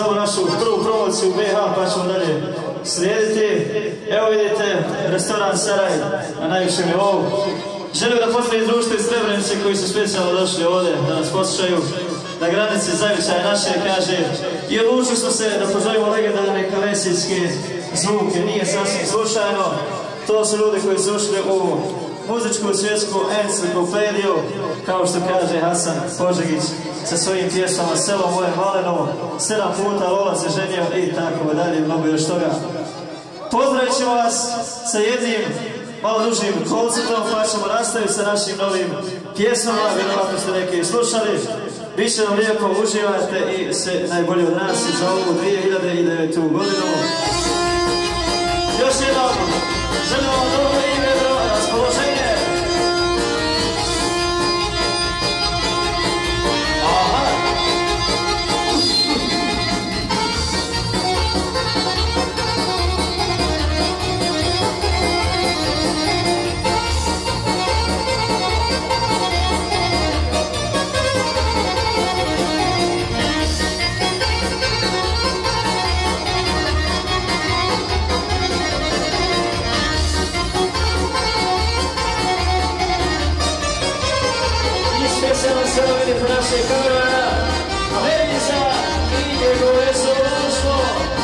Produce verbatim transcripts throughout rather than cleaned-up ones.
ovu našu prvu promociju u B H, pa ćemo dalje slijediti. Evo vidite, restoran Saraj na najvišem nivou. Želim da pozdravim društvo iz Srebrenice koji su specijalno došli ovdje da nas poslušaju na granici zavičaja naše, kaže. I odlučili smo se da pozovimo legendarne kalesijske zvuke, nije sasvim slučajno. To su ljudi koji su ušli u muzičku svjetsku enciklopediju, kao što kaže Hasan Požegić sa svojim pjesmama Selo moje maleno, sedam puta Lola se ženio i tako dalje, mnogo još toga. Pozdravit ćemo vas sa jednim malo dužim koncertom, pa ćemo nastaviti sa našim novim pjesmama, vjerovatno ste neke slušali. Biće nam lijepo, uživajte i sve najbolje od nas za ovu dvije hiljade devetu godinu. Još jednom, želim vam dobro i vedro raspoloženje. Naše kamera, Lediza i njegove sološtvo.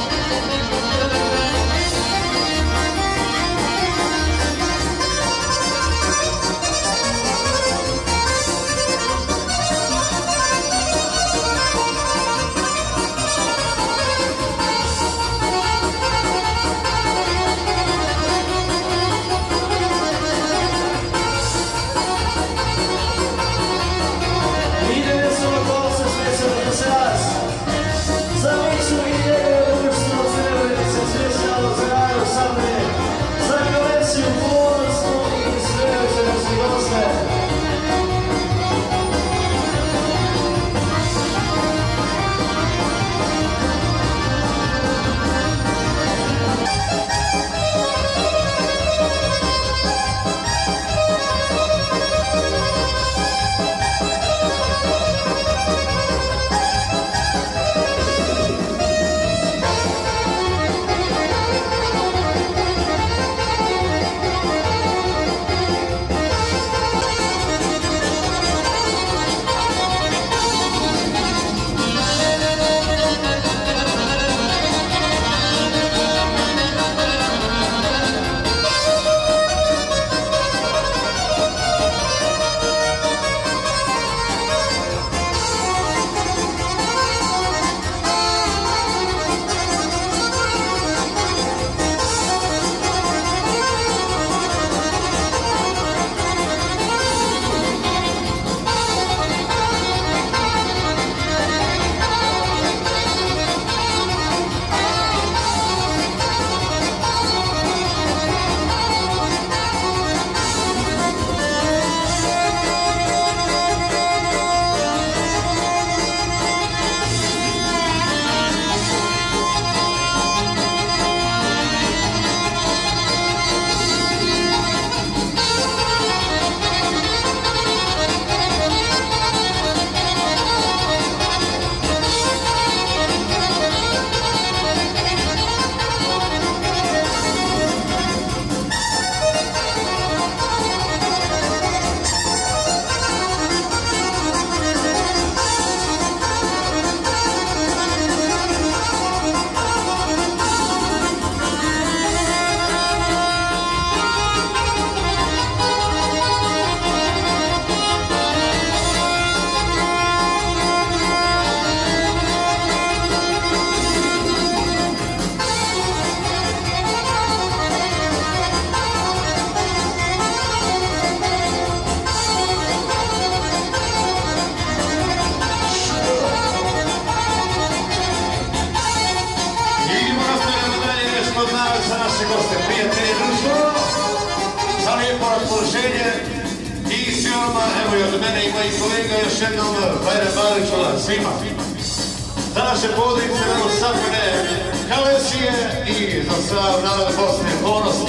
Za naše goste, prijatelje, društvo, za lijepo raspoloženje i svima, evo i od mene i mojih kolega, još jednom Bajram Balićova svima. Za naše podnice, evo sapene Kalesije i za sav narod Bosne ponosno.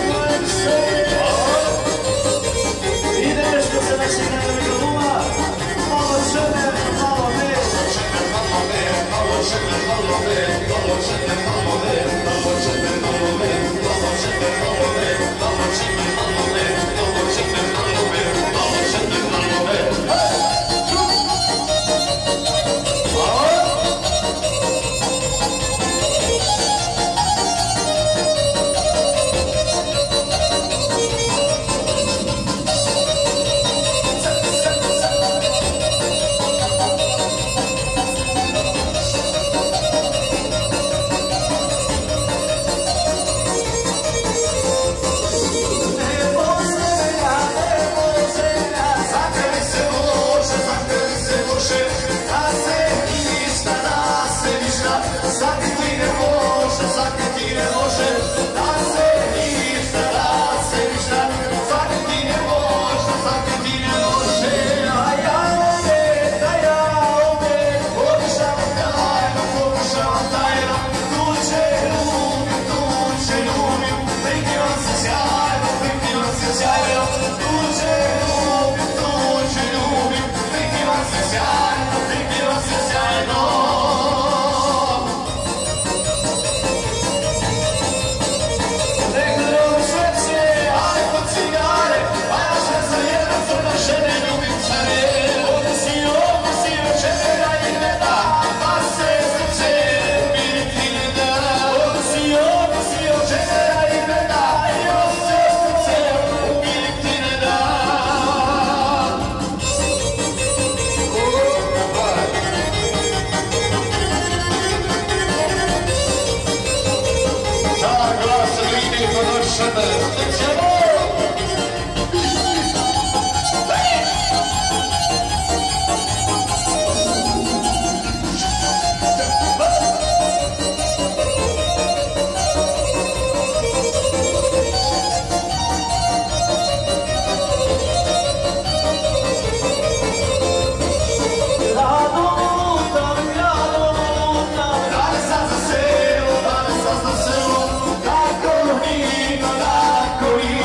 Ide nešto sa našeg narodnog uma. sebe, ćemo! Go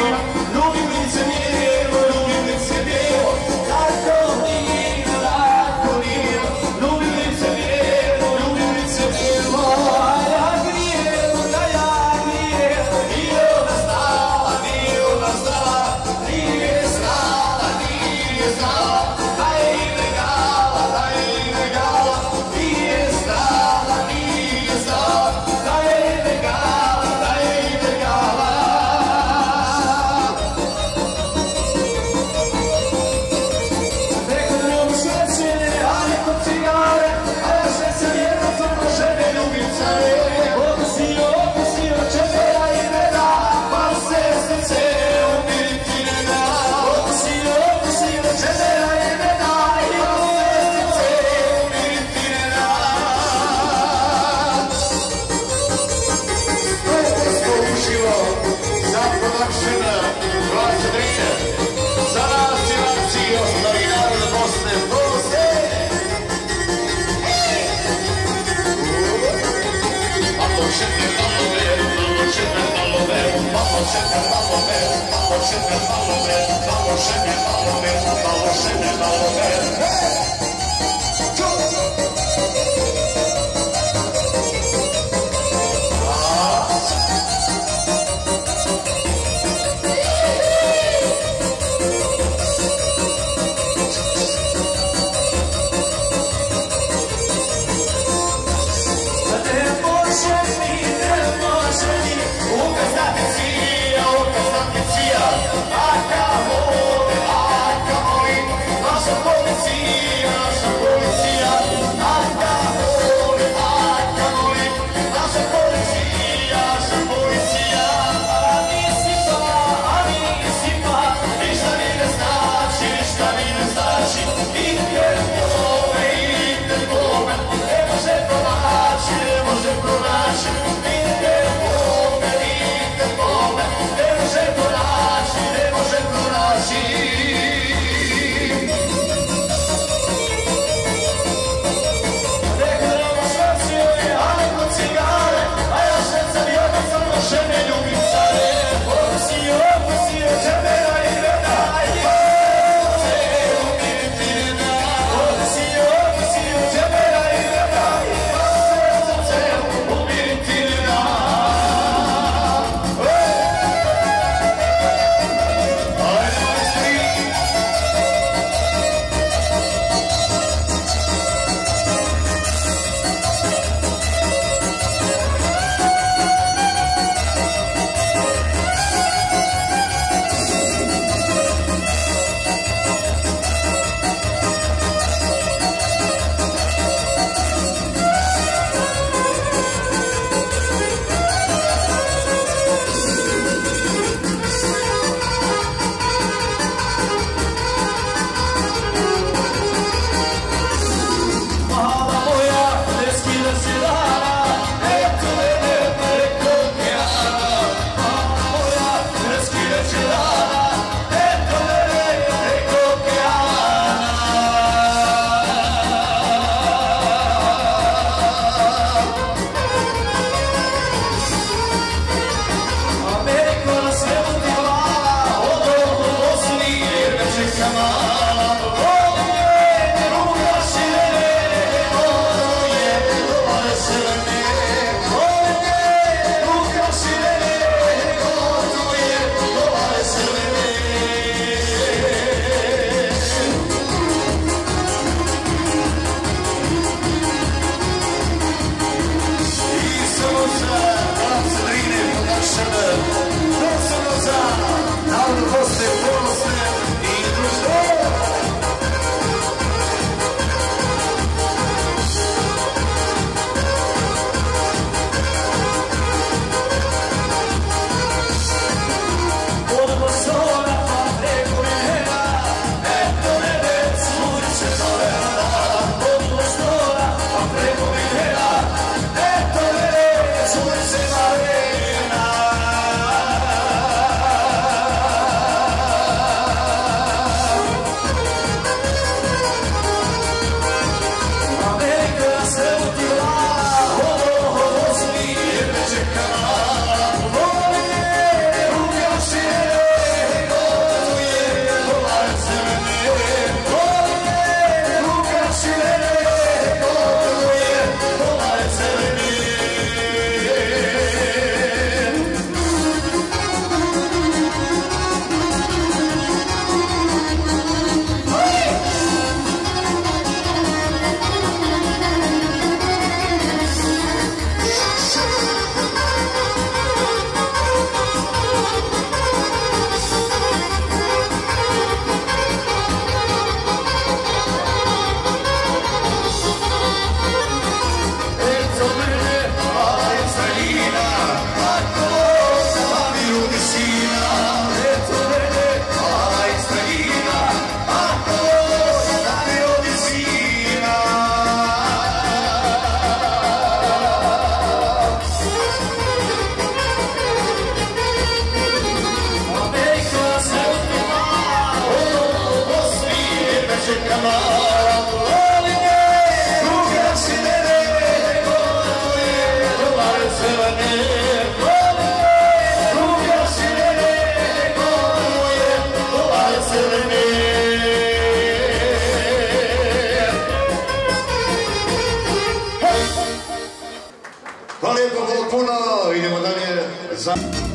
za...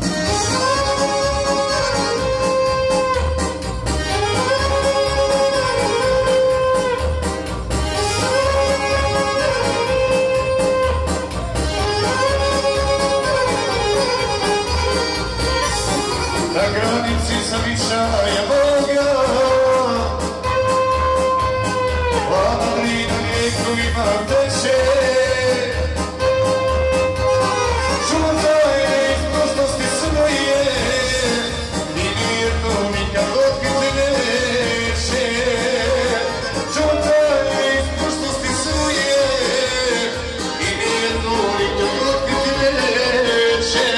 Na granici zavičaja Boga, Vlada drina lijekovima teče, čuvaj iz prošlosti svoje, i mirno nikad otkriti neće. Čuvaj iz prošlosti svoje, i mirno nikad otkriti neće.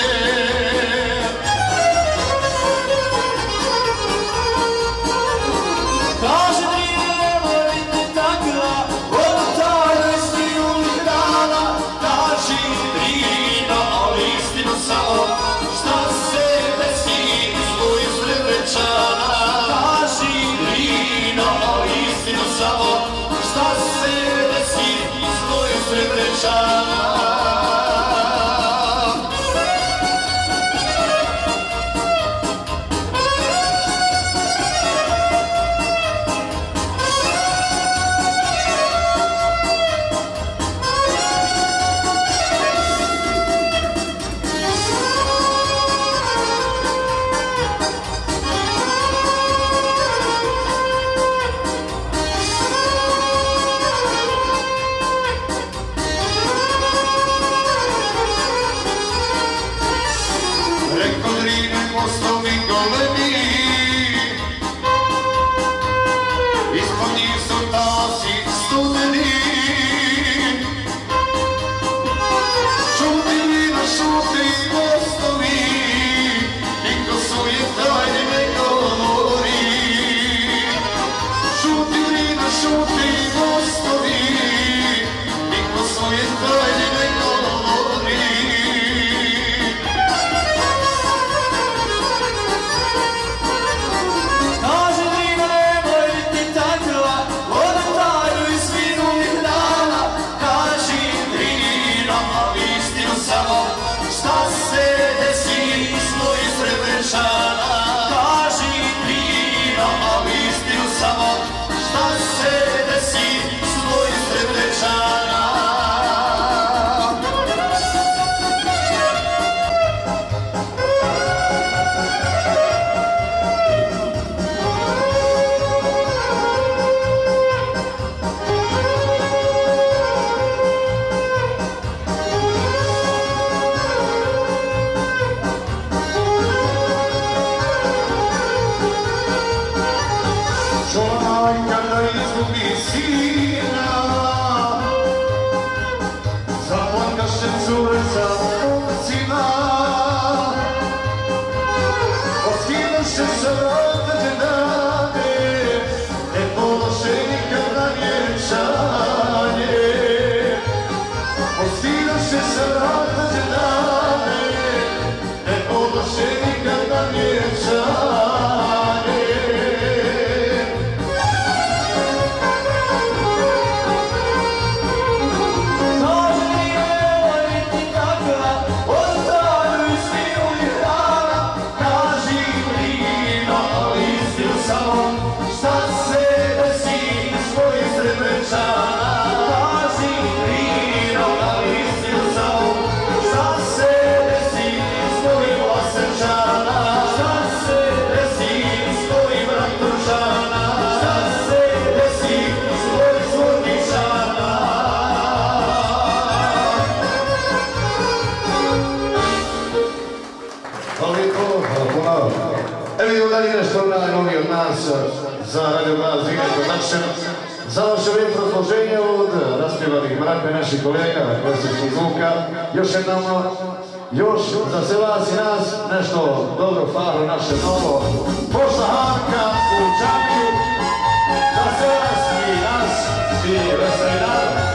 Za Radio Glas Zine Production, za vaše lijepo razloženje od raspjevanih mrakve naših kolega, klasičnih zvuka. Još jednom, još za sve vas i nas, nešto dobro faru naše novo. Pošla Hanka u Čamiju, za sve vas i nas i veseli narod.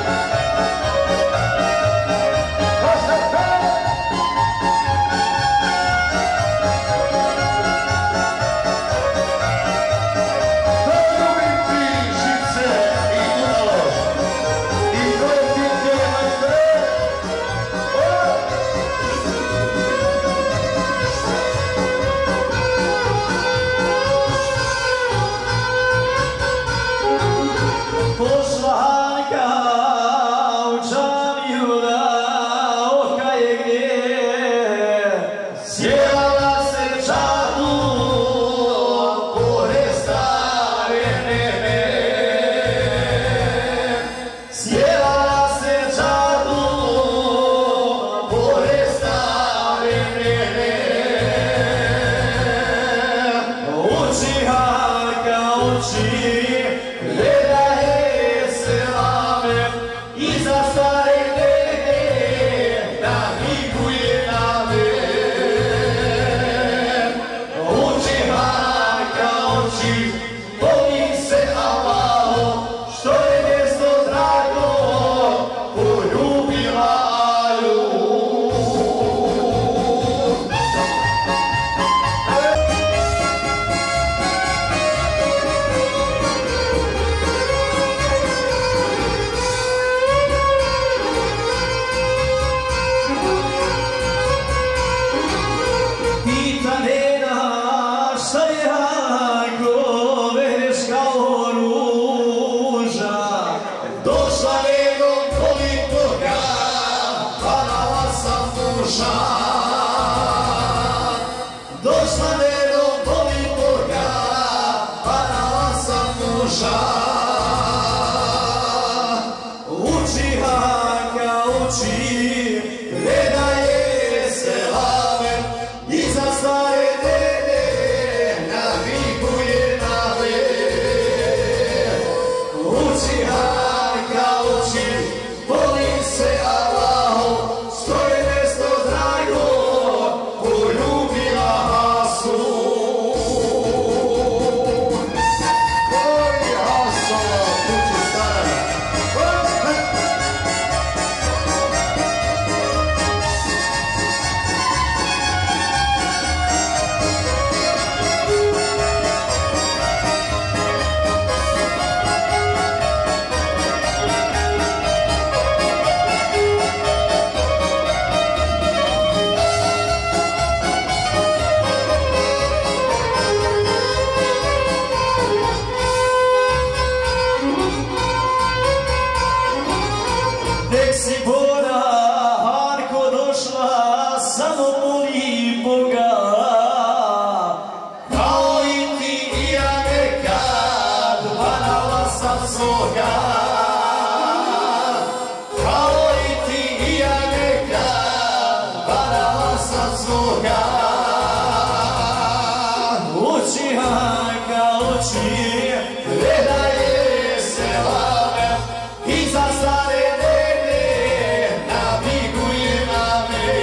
oči, predaje se lame, iza stare dene naviguje mame.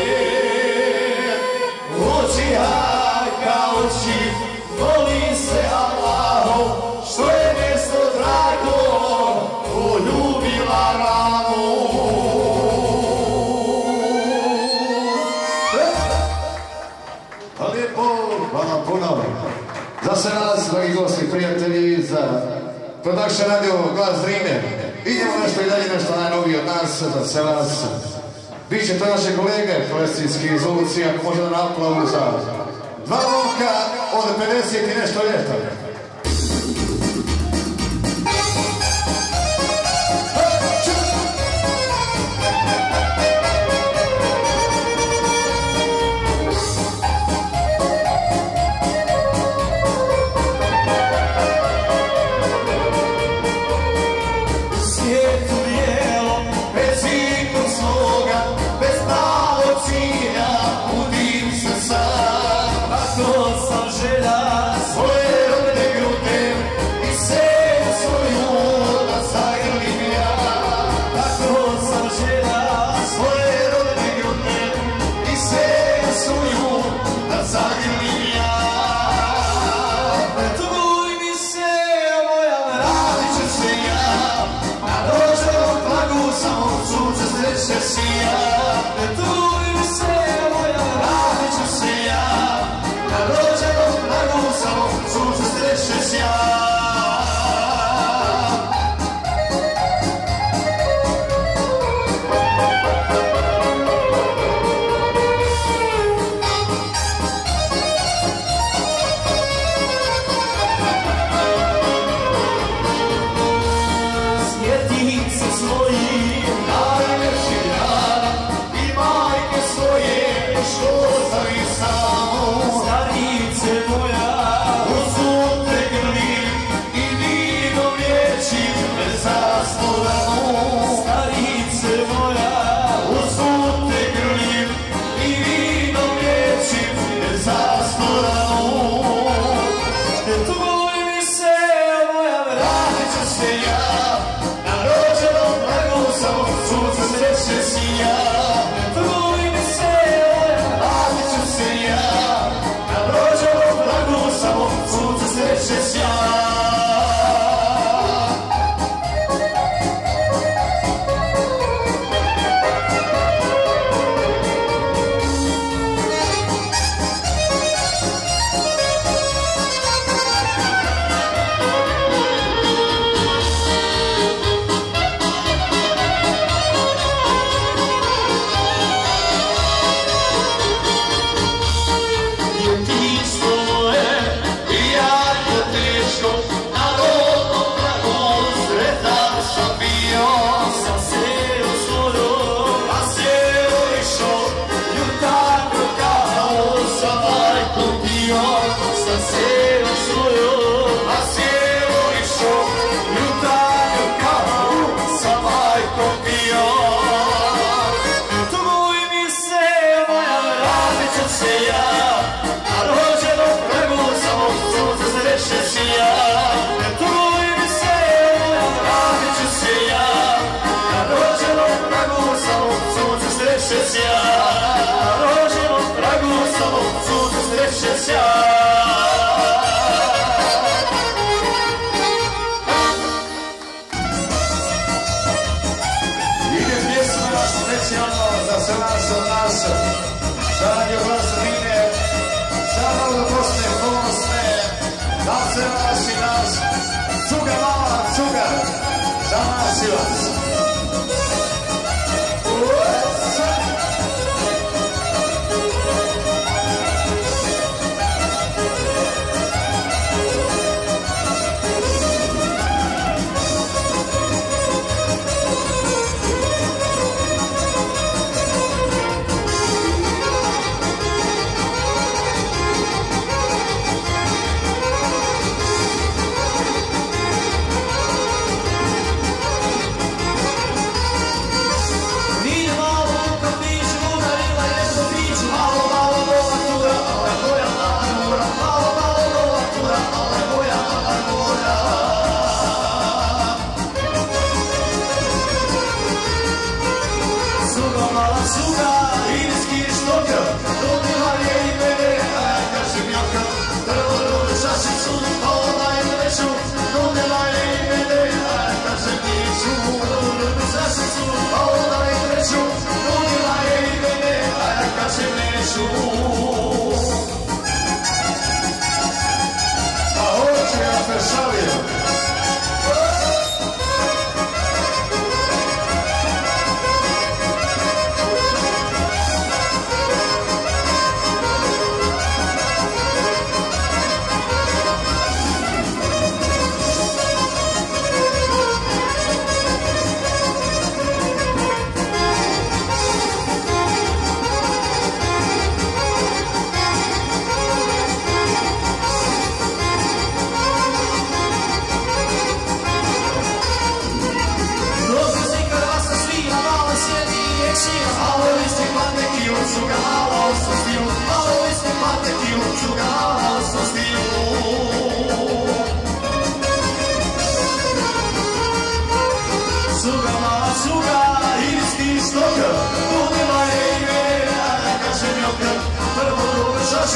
Oči hajka oči, voli se Allahom, što je mjesto drago, poljubila ranu. Hvala lijepo, hvala puno. Za sve nas, dragi gosti, prijatelji, za Production Radio Glas Drine. Idemo nešto i dalje, nešto najnovije od nas, za sve vas. Biće to naše kolege, palestinski zvuci, ako može da naplavu za dva momka od pedeset i nešto ljeta.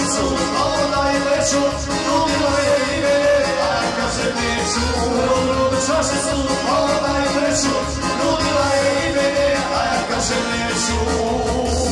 čašicu, a onda i treću, nudila je i mene, a ja kažem neću. Prvo drugu čašicu, a onda i treću, nudila je i mene, a ja kažem neću.